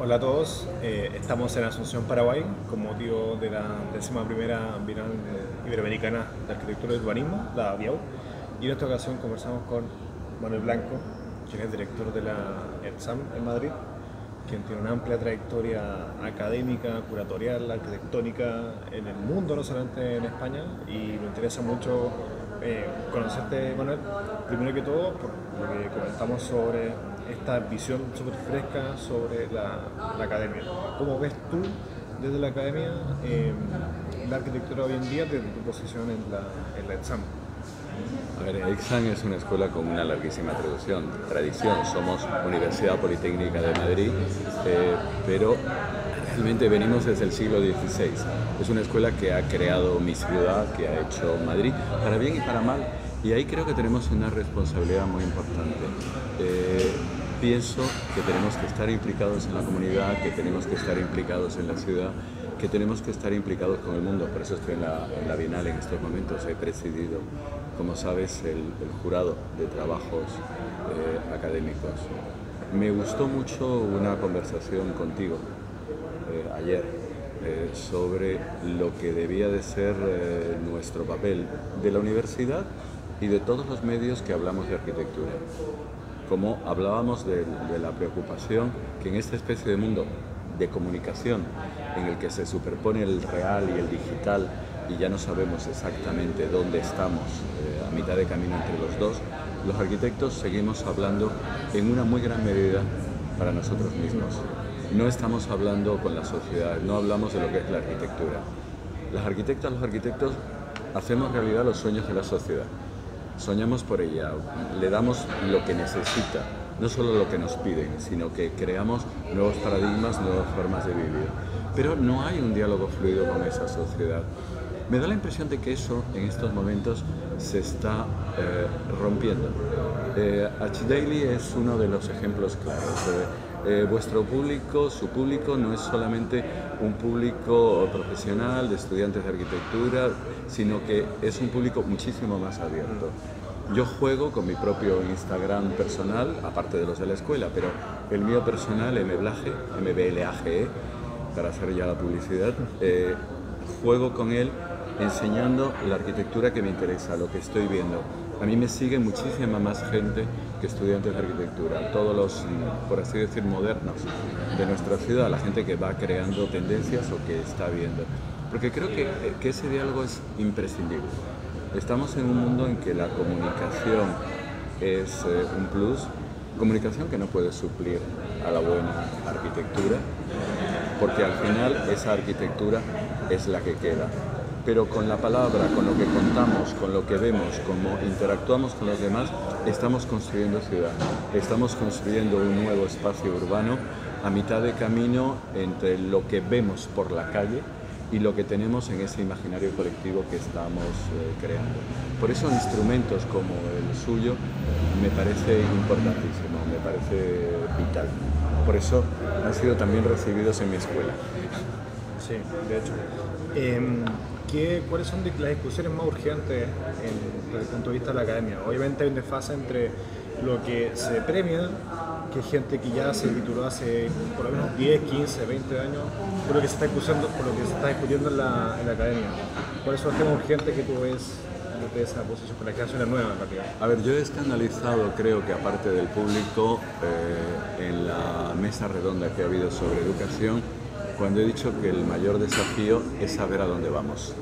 Hola a todos, estamos en Asunción, Paraguay, con motivo de la 11ª Bienal Iberoamericana de Arquitectura y Urbanismo, la BIAU, y en esta ocasión conversamos con Manuel Blanco, quien es director de la ETSAM en Madrid, quien tiene una amplia trayectoria académica, curatorial, arquitectónica en el mundo, no solamente en España, y me interesa mucho conocerte, Manuel, primero que todo por lo que comentamos sobre esta visión súper fresca sobre la academia. ¿Cómo ves tú desde la academia la arquitectura hoy en día desde tu posición en la ETSAM? A ver, EXAM es una escuela con una larguísima tradición. Somos Universidad Politécnica de Madrid, pero realmente venimos desde el siglo XVI. Es una escuela que ha creado mi ciudad, que ha hecho Madrid, para bien y para mal. Y ahí creo que tenemos una responsabilidad muy importante. Pienso que tenemos que estar implicados en la comunidad, que tenemos que estar implicados en la ciudad, que tenemos que estar implicados con el mundo. Por eso estoy en la Bienal en estos momentos. He presidido, como sabes, el jurado de trabajos académicos. Me gustó mucho una conversación contigo ayer sobre lo que debía de ser nuestro papel de la universidad y de todos los medios que hablamos de arquitectura. Como hablábamos de la preocupación que en esta especie de mundo de comunicación en el que se superpone el real y el digital y ya no sabemos exactamente dónde estamos a mitad de camino entre los dos, los arquitectos seguimos hablando en una muy gran medida para nosotros mismos. No estamos hablando con la sociedad, no hablamos de lo que es la arquitectura. Las arquitectas, los arquitectos hacemos realidad los sueños de la sociedad. Soñamos por ella, le damos lo que necesita, no solo lo que nos piden, sino que creamos nuevos paradigmas, nuevas formas de vivir. Pero no hay un diálogo fluido con esa sociedad. Me da la impresión de que eso en estos momentos se está rompiendo. Archdaily es uno de los ejemplos claros. Vuestro público, su público, no es solamente un público profesional de estudiantes de arquitectura, sino que es un público muchísimo más abierto. Yo juego con mi propio Instagram personal, aparte de los de la escuela, pero el mío personal, MBLAGE, para hacer ya la publicidad, juego con él enseñando la arquitectura que me interesa, lo que estoy viendo. A mí me sigue muchísima más gente que estudiantes de arquitectura, todos los, por así decir, modernos de nuestra ciudad, la gente que va creando tendencias o que está viendo. Porque creo que ese diálogo es imprescindible. Estamos en un mundo en que la comunicación es un plus, comunicación que no puede suplir a la buena arquitectura, porque al final esa arquitectura es la que queda. Pero con la palabra, con lo que contamos, con lo que vemos, cómo interactuamos con los demás, estamos construyendo ciudad, estamos construyendo un nuevo espacio urbano a mitad de camino entre lo que vemos por la calle y lo que tenemos en ese imaginario colectivo que estamos creando. Por eso instrumentos como el suyo me parece importantísimo, me parece vital. Por eso han sido también recibidos en mi escuela. Sí, de hecho. ¿Cuáles son las discusiones más urgentes desde el punto de vista de la academia? Obviamente hay un desfase entre lo que se premia, que es gente que ya se tituló hace por lo menos 10, 15, 20 años, por lo que se está discutiendo en la academia. ¿Cuáles son los temas urgentes que tú ves desde esa posición, con la generación nueva en realidad? A ver, yo he escandalizado, creo que aparte del público, en la mesa redonda que ha habido sobre educación, cuando he dicho que el mayor desafío es saber a dónde vamos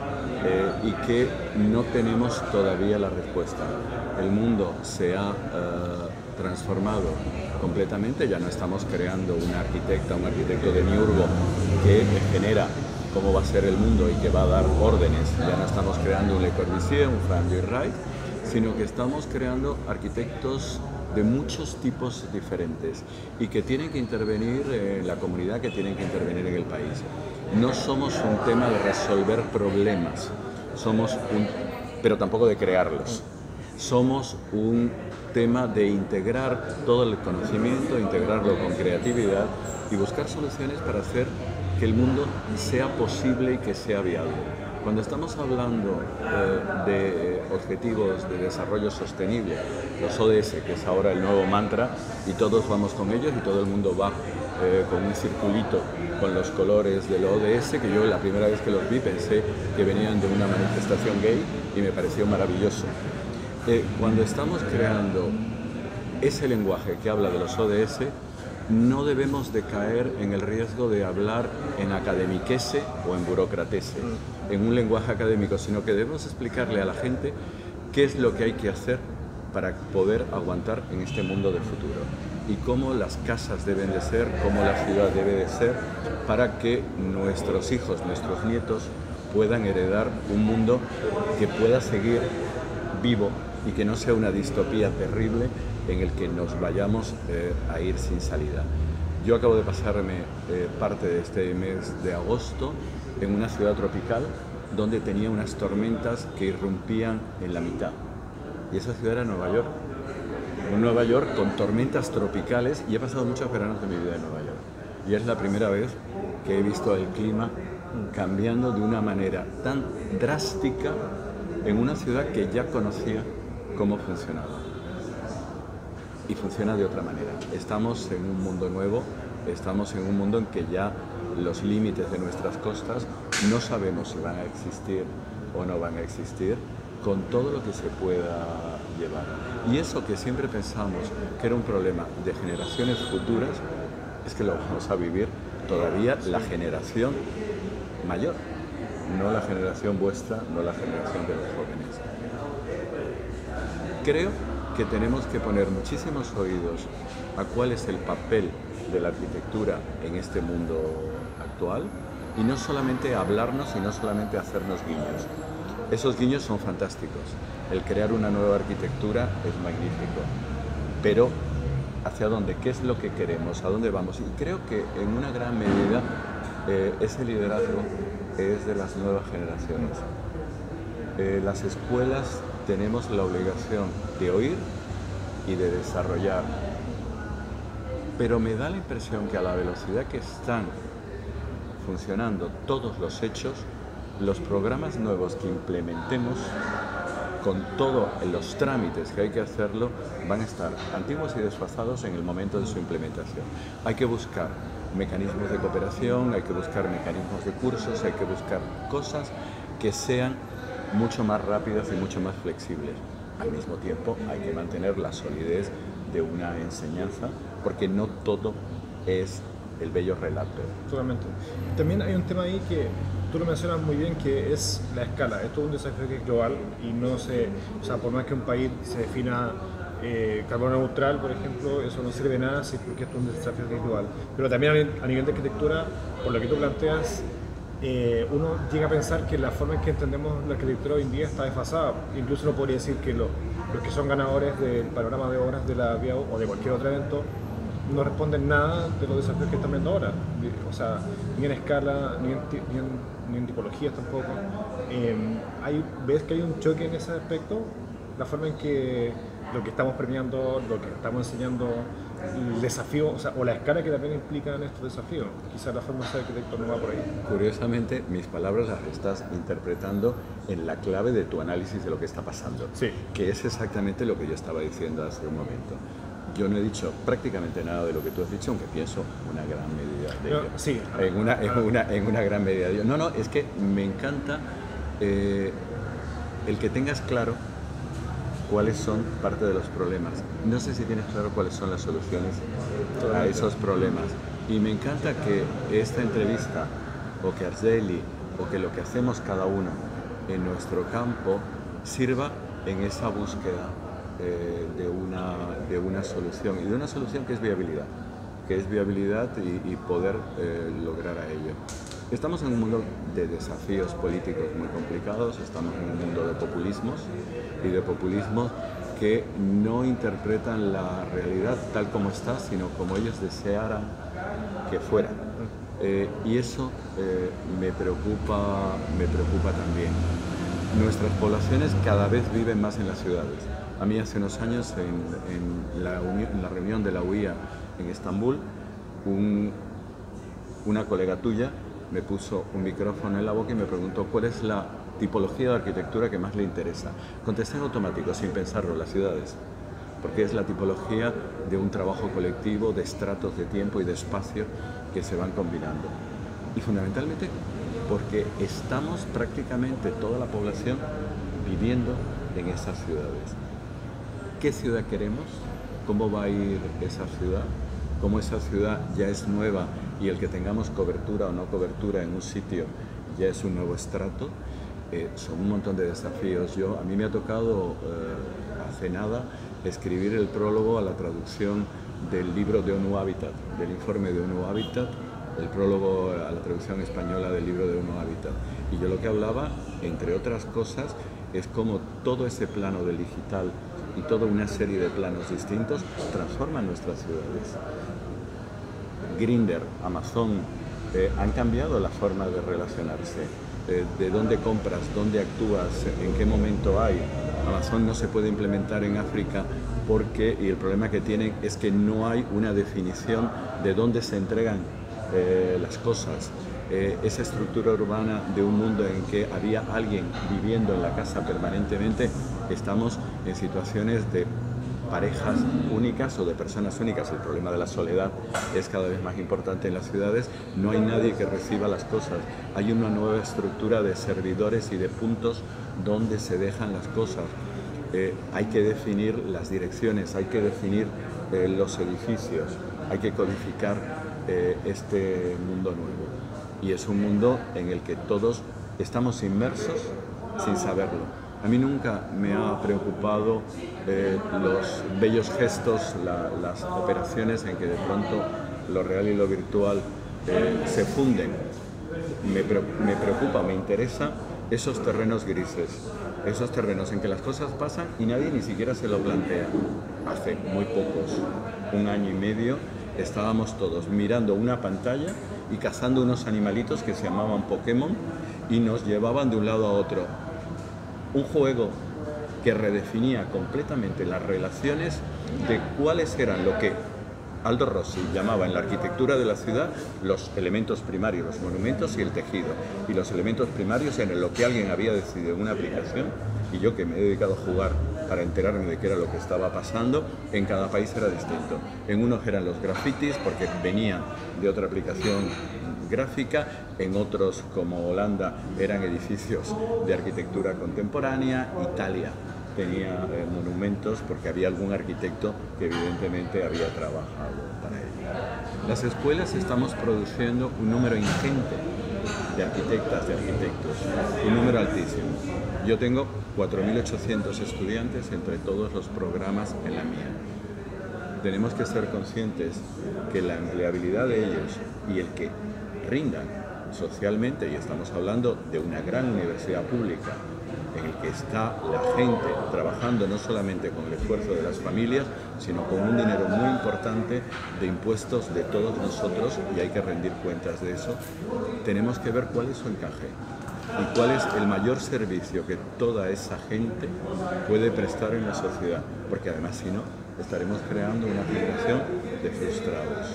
y que no tenemos todavía la respuesta. El mundo se ha transformado completamente, ya no estamos creando una arquitecta, un arquitecto de Miurgo que genera cómo va a ser el mundo y que va a dar órdenes, ya no estamos creando un Le Corbusier, un Frank Lloyd Wright, sino que estamos creando arquitectos de muchos tipos diferentes y que tienen que intervenir en la comunidad, que tienen que intervenir en el país. No somos un tema de resolver problemas, pero tampoco de crearlos. Somos un tema de integrar todo el conocimiento, integrarlo con creatividad y buscar soluciones para hacer que el mundo sea posible y que sea viable. Cuando estamos hablando de objetivos de desarrollo sostenible, los ODS, que es ahora el nuevo mantra, y todos vamos con ellos y todo el mundo va con un circulito con los colores del ODS, que yo la primera vez que los vi pensé que venían de una manifestación gay y me pareció maravilloso. Cuando estamos creando ese lenguaje que habla de los ODS, no debemos de caer en el riesgo de hablar en academiquese o en burocratese, en un lenguaje académico, sino que debemos explicarle a la gente qué es lo que hay que hacer para poder aguantar en este mundo del futuro y cómo las casas deben de ser, cómo la ciudad debe de ser, para que nuestros hijos, nuestros nietos puedan heredar un mundo que pueda seguir vivo y que no sea una distopía terrible en el que nos vayamos a ir sin salida. Yo acabo de pasarme parte de este mes de agosto en una ciudad tropical donde tenía unas tormentas que irrumpían en la mitad. Y esa ciudad era Nueva York. Nueva York con tormentas tropicales, y he pasado muchos veranos de mi vida en Nueva York. Y es la primera vez que he visto el clima cambiando de una manera tan drástica en una ciudad que ya conocía cómo funcionaba. Y funciona de otra manera. Estamos en un mundo nuevo, estamos en un mundo en que ya los límites de nuestras costas no sabemos si van a existir o no van a existir, con todo lo que se pueda llevar. Y eso que siempre pensamos que era un problema de generaciones futuras, es que lo vamos a vivir todavía la generación mayor, no la generación vuestra, no la generación de los jóvenes. Creo que tenemos que poner muchísimos oídos a cuál es el papel de la arquitectura en este mundo actual, y no solamente hablarnos y no solamente hacernos guiños. Esos guiños son fantásticos. El crear una nueva arquitectura es magnífico, pero ¿hacia dónde? ¿Qué es lo que queremos? ¿A dónde vamos? Y creo que en una gran medida ese liderazgo es de las nuevas generaciones. Las escuelas tenemos la obligación de oír y de desarrollar, pero me da la impresión que a la velocidad que están funcionando todos los hechos, los programas nuevos que implementemos, con todos los trámites que hay que hacerlo, van a estar antiguos y desfasados en el momento de su implementación. Hay que buscar mecanismos de cooperación, hay que buscar mecanismos de cursos, hay que buscar cosas que sean mucho más rápidas y mucho más flexibles. Al mismo tiempo hay que mantener la solidez de una enseñanza, porque no todo es el bello relato. Totalmente. También hay un tema ahí que tú lo mencionas muy bien, que es la escala. Esto es un desafío que es global y no se, o sea, por más que un país se defina carbono neutral, por ejemplo, eso no sirve de nada porque esto es un desafío que es global. Pero también a nivel de arquitectura, por lo que tú planteas, uno llega a pensar que la forma en que entendemos la arquitectura hoy en día está desfasada. Incluso uno podría decir que los que son ganadores del panorama de obras de la BIAO o de cualquier otro evento no responden nada de los desafíos que están viendo ahora. O sea, ni en escala, ni en tipologías tampoco. ¿Ves que hay un choque en ese aspecto? La forma en que lo que estamos premiando, lo que estamos enseñando, el desafío, o sea, o la escala que también implican estos desafíos. Quizás la forma de ser arquitecto no va por ahí. Curiosamente, mis palabras las estás interpretando en la clave de tu análisis de lo que está pasando, sí, que es exactamente lo que yo estaba diciendo hace un momento. Yo no he dicho prácticamente nada de lo que tú has dicho, aunque pienso una gran medida de ello. Sí. En una gran medida de ello. No, es que me encanta el que tengas claro cuáles son parte de los problemas. No sé si tienes claro cuáles son las soluciones a esos problemas. Y me encanta que esta entrevista, o que Argeli, o que lo que hacemos cada uno en nuestro campo, sirva en esa búsqueda de una solución, y de una solución que es viabilidad y poder lograr a ello. Estamos en un mundo de desafíos políticos muy complicados, estamos en un mundo de populismos y de populismos que no interpretan la realidad tal como está, sino como ellos desearan que fuera. Y eso me preocupa también. Nuestras poblaciones cada vez viven más en las ciudades. A mí hace unos años en la reunión de la UIA en Estambul, una colega tuya me puso un micrófono en la boca y me preguntó cuál es la tipología de arquitectura que más le interesa? Contesté en automático, sin pensarlo, las ciudades, porque es la tipología de un trabajo colectivo, de estratos de tiempo y de espacio que se van combinando. Y fundamentalmente porque estamos prácticamente toda la población viviendo en esas ciudades. ¿Qué ciudad queremos? ¿Cómo va a ir esa ciudad? ¿Cómo esa ciudad ya es nueva y el que tengamos cobertura o no cobertura en un sitio ya es un nuevo estrato? Son un montón de desafíos. A mí me ha tocado hace nada escribir el prólogo a la traducción del libro de ONU Habitat, del informe de ONU Habitat, el prólogo a la traducción española del libro de ONU Habitat. Y yo lo que hablaba, entre otras cosas, es cómo todo ese plano del digital y toda una serie de planos distintos transforman nuestras ciudades. Grindr, Amazon, han cambiado la forma de relacionarse. De dónde compras, dónde actúas, en qué momento hay. Amazon no se puede implementar en África y el problema que tienen es que no hay una definición de dónde se entregan las cosas. Esa estructura urbana de un mundo en que había alguien viviendo en la casa permanentemente, estamos en situaciones de parejas únicas o de personas únicas. El problema de la soledad es cada vez más importante en las ciudades. No hay nadie que reciba las cosas. Hay una nueva estructura de servidores y de puntos donde se dejan las cosas. Hay que definir las direcciones, hay que definir los edificios, hay que codificar este mundo nuevo. Y es un mundo en el que todos estamos inmersos sin saberlo. A mí nunca me ha preocupado los bellos gestos, las operaciones en que de pronto lo real y lo virtual se funden. Me preocupa, me interesa esos terrenos grises, esos terrenos en que las cosas pasan y nadie ni siquiera se lo plantea. Hace muy pocos, 1 año y medio, estábamos todos mirando una pantalla y cazando unos animalitos que se llamaban Pokémon y nos llevaban de un lado a otro. Un juego que redefinía completamente las relaciones de cuáles eran lo que Aldo Rossi llamaba en la arquitectura de la ciudad los elementos primarios, los monumentos y el tejido. Y los elementos primarios eran lo que alguien había decidido en una aplicación, y yo que me he dedicado a jugar para enterarme de qué era lo que estaba pasando, en cada país era distinto. En unos eran los grafitis porque venían de otra aplicación gráfica, en otros como Holanda eran edificios de arquitectura contemporánea, Italia tenía monumentos porque había algún arquitecto que evidentemente había trabajado para ello. Las escuelas estamos produciendo un número ingente de arquitectas, de arquitectos, un número altísimo. Yo tengo 4.800 estudiantes entre todos los programas en la mía. Tenemos que ser conscientes que la empleabilidad de ellos y el que rindan socialmente, y estamos hablando de una gran universidad pública en el que está la gente trabajando no solamente con el esfuerzo de las familias, sino con un dinero muy importante de impuestos de todos nosotros, y hay que rendir cuentas de eso. Tenemos que ver cuál es su encaje y cuál es el mayor servicio que toda esa gente puede prestar en la sociedad, porque además si no, estaremos creando una generación de frustrados.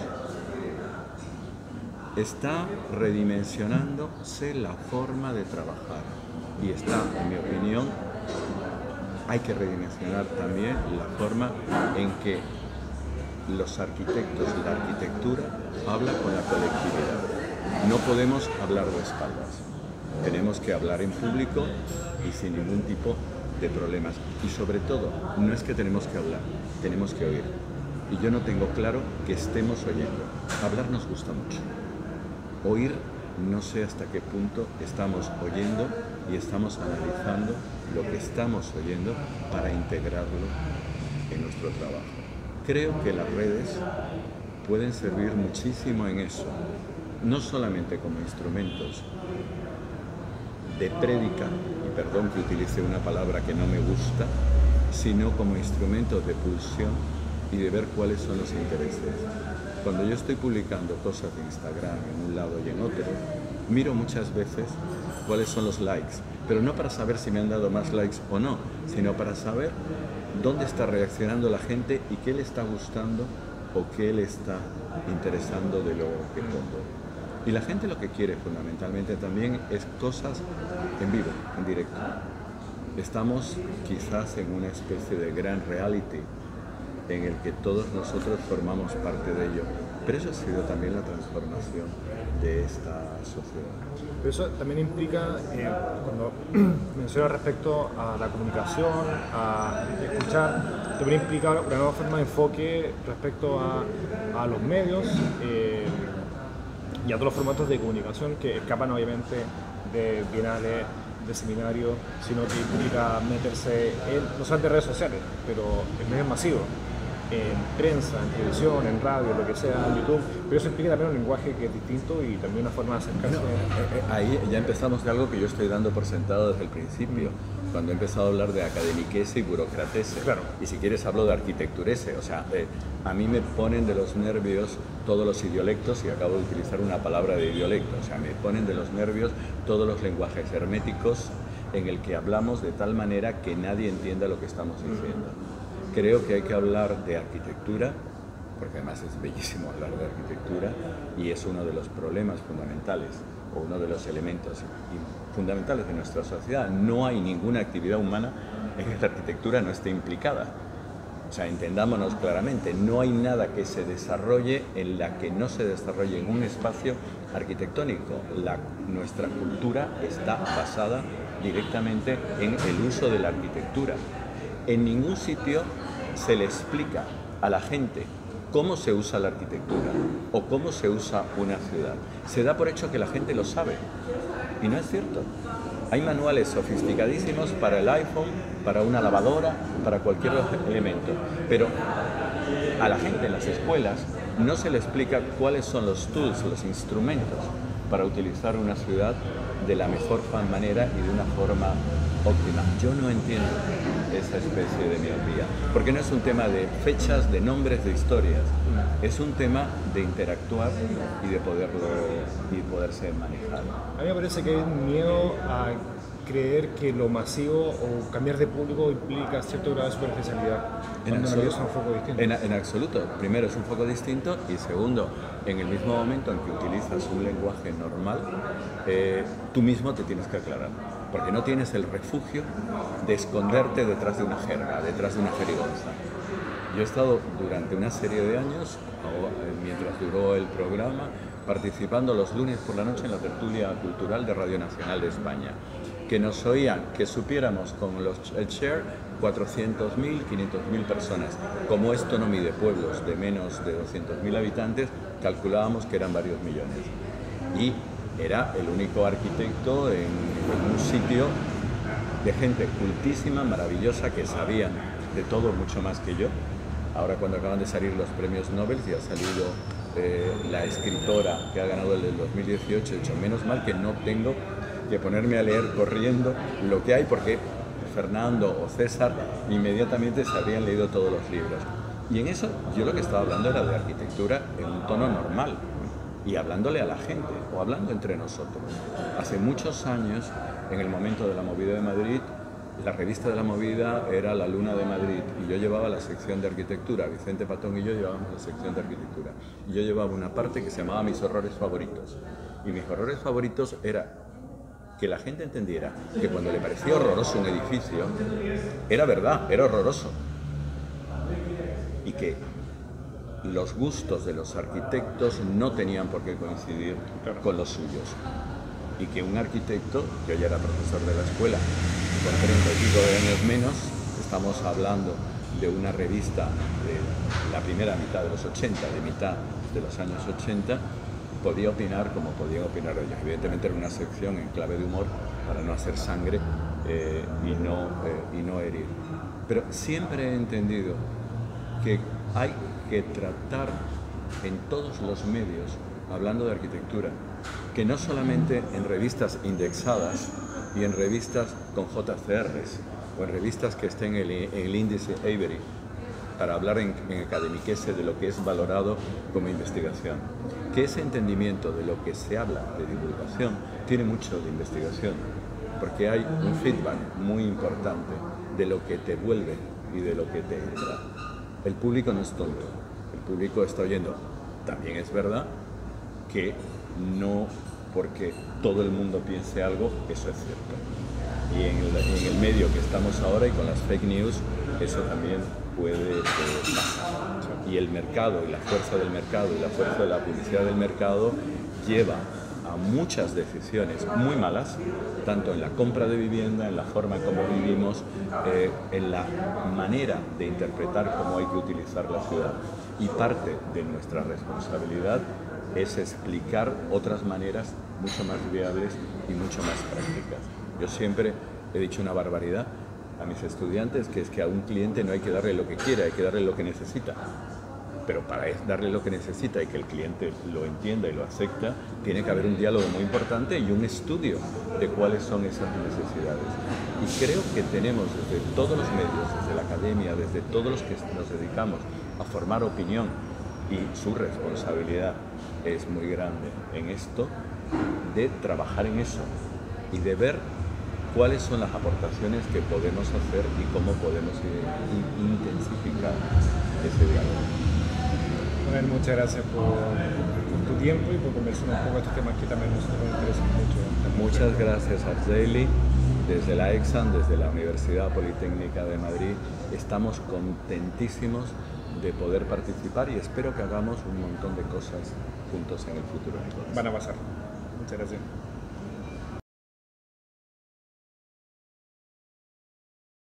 Está redimensionándose la forma de trabajar y está, en mi opinión, hay que redimensionar también la forma en que los arquitectos y la arquitectura hablan con la colectividad. No podemos hablar de espaldas, tenemos que hablar en público y sin ningún tipo de problemas. Y sobre todo, no es que tenemos que hablar, tenemos que oír. Y yo no tengo claro que estemos oyendo. Hablar nos gusta mucho. Oír, no sé hasta qué punto estamos oyendo y estamos analizando lo que estamos oyendo para integrarlo en nuestro trabajo. Creo que las redes pueden servir muchísimo en eso, no solamente como instrumentos de prédica, y perdón que utilice una palabra que no me gusta, sino como instrumentos de pulsión y de ver cuáles son los intereses. Cuando yo estoy publicando cosas de Instagram en un lado y en otro, miro muchas veces cuáles son los likes, pero no para saber si me han dado más likes o no, sino para saber dónde está reaccionando la gente y qué le está gustando o qué le está interesando de lo que pongo. Y la gente lo que quiere fundamentalmente también es cosas en vivo, en directo. Estamos quizás en una especie de gran reality en el que todos nosotros formamos parte de ello. Pero eso ha sido también la transformación de esta sociedad. Pero eso también implica, cuando mencionas respecto a la comunicación, a escuchar, también implica una nueva forma de enfoque respecto a los medios y a todos los formatos de comunicación que escapan obviamente de bienales, de seminarios, sino que implica meterse no solamente en redes sociales, pero en medios masivos, en prensa, en televisión, en radio, lo que sea, en YouTube, pero eso implica también un lenguaje que es distinto y también una forma de acercarse. Ahí ya empezamos de algo que yo estoy dando por sentado desde el principio, cuando he empezado a hablar de academiquese y burocratese. Claro. Y si quieres hablo de arquitecturese, o sea, a mí me ponen de los nervios todos los idiolectos, y acabo de utilizar una palabra de idiolecto, o sea, me ponen de los nervios todos los lenguajes herméticos en el que hablamos de tal manera que nadie entienda lo que estamos diciendo. Creo que hay que hablar de arquitectura, porque además es bellísimo hablar de arquitectura y es uno de los problemas fundamentales o uno de los elementos fundamentales de nuestra sociedad. No hay ninguna actividad humana en que la arquitectura no esté implicada. O sea, entendámonos claramente, no hay nada que se desarrolle en la que no se desarrolle en un espacio arquitectónico. Nuestra cultura está basada directamente en el uso de la arquitectura. En ningún sitio se le explica a la gente cómo se usa la arquitectura o cómo se usa una ciudad. Se da por hecho que la gente lo sabe y no es cierto. Hay manuales sofisticadísimos para el iPhone, para una lavadora, para cualquier elemento, pero a la gente en las escuelas no se le explica cuáles son los tools, los instrumentos para utilizar una ciudad de la mejor manera y de una forma óptima. Yo no entiendo esa especie de miopía, porque no es un tema de fechas, de nombres, de historias, es un tema de interactuar y de poderse manejar. A mí me parece que hay un miedo a creer que lo masivo o cambiar de público implica cierto grado de superficialidad. Es un foco distinto. En absoluto. Primero, es un foco distinto y segundo, en el mismo momento en que utilizas un lenguaje normal, tú mismo te tienes que aclarar, porque no tienes el refugio de esconderte detrás de una jerga, detrás de una jerigonza. Yo he estado durante una serie de años, mientras duró el programa, participando los lunes por la noche en la tertulia cultural de Radio Nacional de España. Que nos oían, que supiéramos con el share 400.000, 500.000 personas. Como esto no mide pueblos de menos de 200.000 habitantes, calculábamos que eran varios millones. Y era el único arquitecto en un sitio de gente cultísima, maravillosa, que sabían de todo mucho más que yo. Ahora, cuando acaban de salir los premios Nobel y ha salido la escritora que ha ganado el del 2018, he dicho, menos mal que no tengo que ponerme a leer corriendo lo que hay, porque Fernando o César inmediatamente se habrían leído todos los libros. Y en eso yo lo que estaba hablando era de arquitectura en un tono normal y hablándole a la gente o hablando entre nosotros. Hace muchos años, en el momento de la movida de Madrid, la revista de la movida era La Luna de Madrid y yo llevaba la sección de arquitectura. Vicente Patón y yo llevábamos la sección de arquitectura. Y yo llevaba una parte que se llamaba Mis horrores favoritos. Y mis horrores favoritos era que la gente entendiera que cuando le parecía horroroso un edificio, era verdad, era horroroso. Y que los gustos de los arquitectos no tenían por qué coincidir con los suyos. Y que un arquitecto, yo ya era profesor de la escuela, con 30 y pico de años menos, estamos hablando de una revista de la primera mitad de los 80, de mitad de los años 80, podía opinar como podían opinar ellos. Evidentemente era una sección en clave de humor para no hacer sangre y no herir. Pero siempre he entendido que hay que tratar en todos los medios, hablando de arquitectura, que no solamente en revistas indexadas y en revistas con JCRs o en revistas que estén en el índice Avery, para hablar en academiquese de lo que es valorado como investigación. Que ese entendimiento de lo que se habla de divulgación tiene mucho de investigación, porque hay un feedback muy importante de lo que te vuelve y de lo que te entra. El público no es tonto, el público está oyendo. También es verdad que no porque todo el mundo piense algo, eso es cierto. y en el medio que estamos ahora y con las fake news, eso también puede pasar. Y el mercado, y la fuerza del mercado, y la fuerza de la publicidad del mercado lleva a muchas decisiones muy malas, tanto en la compra de vivienda, en la forma como vivimos, en la manera de interpretar cómo hay que utilizar la ciudad. Y parte de nuestra responsabilidad es explicar otras maneras mucho más viables y mucho más prácticas. Yo siempre he dicho una barbaridad a mis estudiantes, que es que a un cliente no hay que darle lo que quiere, hay que darle lo que necesita. Pero para darle lo que necesita y que el cliente lo entienda y lo acepta, tiene que haber un diálogo muy importante y un estudio de cuáles son esas necesidades. Y creo que tenemos desde todos los medios, desde la academia, desde todos los que nos dedicamos a formar opinión, y su responsabilidad es muy grande en esto, de trabajar en eso y de ver cuáles son las aportaciones que podemos hacer y cómo podemos intensificar ese diálogo. Bueno, muchas gracias por tu tiempo y por conversar un poco de estos temas que también nos interesan mucho. Muchas gracias, Argeli. Desde la EXAN, desde la Universidad Politécnica de Madrid, estamos contentísimos de poder participar y espero que hagamos un montón de cosas juntos en el futuro. Van a pasar. Muchas gracias.